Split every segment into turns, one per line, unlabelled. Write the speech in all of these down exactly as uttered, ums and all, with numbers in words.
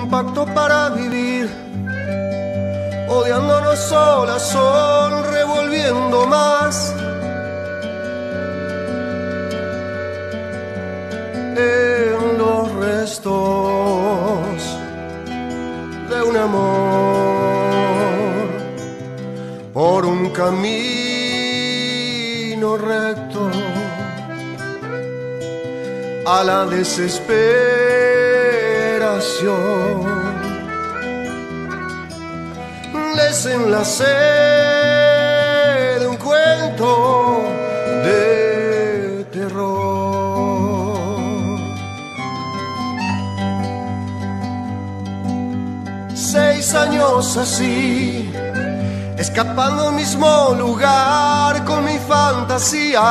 un pacto para vivir, odiándonos solas, son revolviendo más en los restos de un amor por un camino recto a la desesperación. Desenlace de un cuento de terror. Seis años así, escapando al mismo lugar con mi fantasía,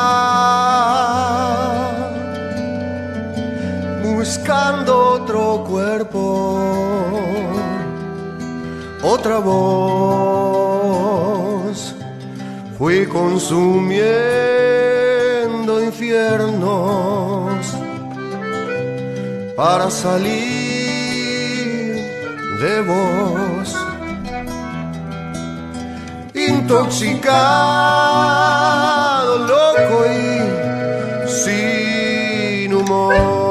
buscando otro cuerpo, otra voz. Fui consumiendo infiernos para salir de vos, intoxicado, loco y sin humor.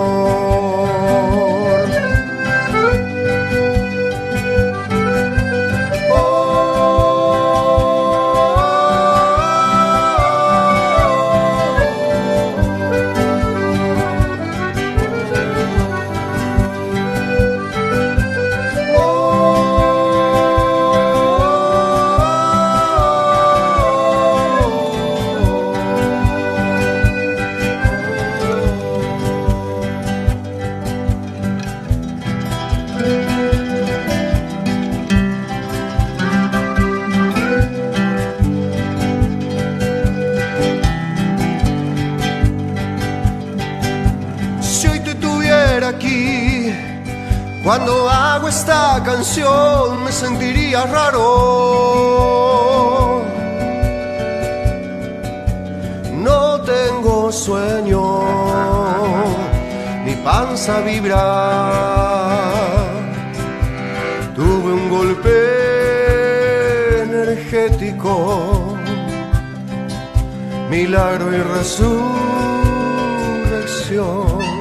Aquí, cuando hago esta canción me sentiría raro. No tengo sueño, mi panza vibra. Tuve un golpe energético, milagro y resurrección.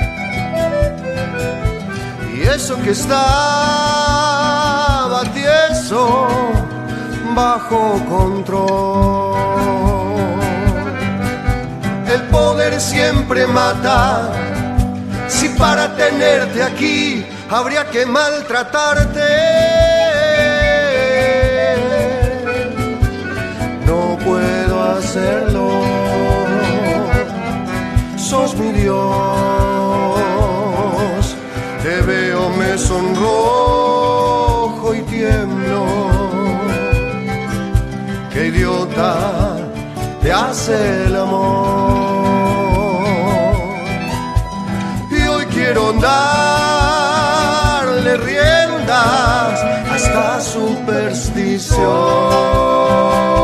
Y eso que estaba tieso, bajo control. El poder siempre mata. Si para tenerte aquí habría que maltratarte, no puedo hacerlo. Sos mi Dios. Te veo, me sonrojo y tiemblo. Qué idiota te hace el amor. Y hoy quiero darle riendas a esta superstición.